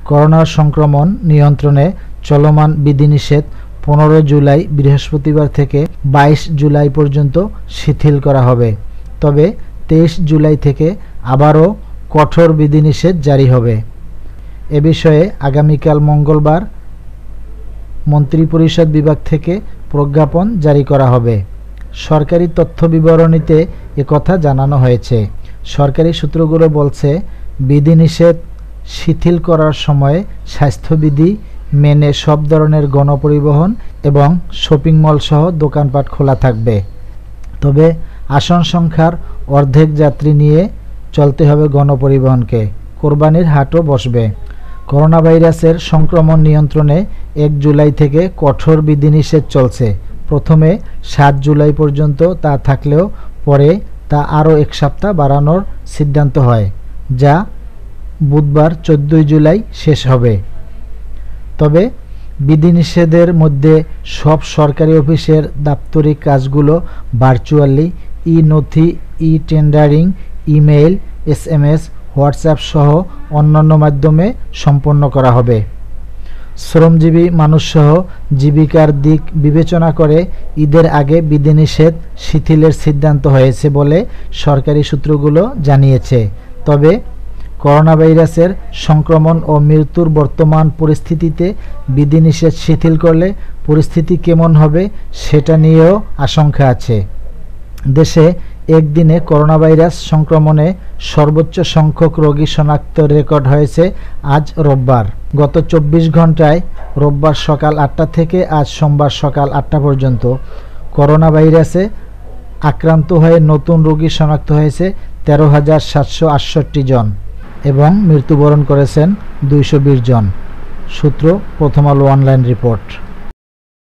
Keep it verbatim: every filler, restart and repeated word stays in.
করোনার সংক্রমণ নিয়ন্ত্রণে চলমান বিধিনিষেধ পনেরো জুলাই বৃহস্পতিবার থেকে বাইশ জুলাই পর্যন্ত শিথিল করা হবে। তবে তেইশ জুলাই থেকে আবারও কঠোর বিধিনিষেধ জারি হবে। এ বিষয়ে আগামীকাল মঙ্গলবার মন্ত্রিপরিষদ বিভাগ থেকে প্রজ্ঞাপন জারি করা হবে। সরকারি তথ্য বিবরণীতে একথা জানানো হয়েছে। সরকারি সূত্রগুলো বলছে, বিধিনিষেধ শিথিল করার সময় স্বাস্থ্যবিধি মেনে সব ধরনের গণপরিবহন এবং শপিং মল সহ দোকানপাট খোলা থাকবে। তবে আসন সংখ্যার অর্ধেক যাত্রী নিয়ে চলতে হবে গণপরিবহনকে। কোরবানির হাটও বসবে। করোনা ভাইরাসের সংক্রমণ নিয়ন্ত্রণে এক জুলাই থেকে কঠোর বিধিনিষেধ চলছে। প্রথমে সাত জুলাই পর্যন্ত তা থাকলেও পরে তা আরও এক সপ্তাহ বাড়ানোর সিদ্ধান্ত হয়, যা বুধবার চোদ্দই জুলাই শেষ হবে। তবে বিধিনিষেধের মধ্যে সব সরকারি অফিসের দাপ্তরিক কাজগুলো ভার্চুয়ালি, ই নথি, e tendering, email, S M S, WhatsApp সহ অন্যান্য মাধ্যমে সম্পন্ন করা হবে। শ্রমজীবী মানুষসহ জীবিকার দিক বিবেচনা করে ঈদের আগে বিধিনিষেধ শিথিলের সিদ্ধান্ত হয়েছে বলে সরকারি সূত্রগুলো জানিয়েছে। তবে করোনা ভাইরাসের সংক্রমণ ও মৃত্যুর বর্তমান পরিস্থিতিতে বিধিনিষেধ শিথিল করলে পরিস্থিতি কেমন হবে সেটা নিয়েও আশঙ্কা আছে। দেশে একদিনে করোনা ভাইরাস সংক্রমণে সর্বোচ্চ সংখ্যক রোগী শনাক্ত রেকর্ড হয়েছে আজ রোববার। গত চব্বিশ ঘন্টায় রোববার সকাল আটটা থেকে আজ সোমবার সকাল আটটা পর্যন্ত করোনা ভাইরাসে আক্রান্ত হয়ে নতুন রোগী শনাক্ত হয়েছে তেরো হাজার সাতশো আটষট্টি জন এবং মৃত্যুবরণ করেছেন দুইশো বিশ জন। সূত্র প্রথম আলো অনলাইন রিপোর্ট।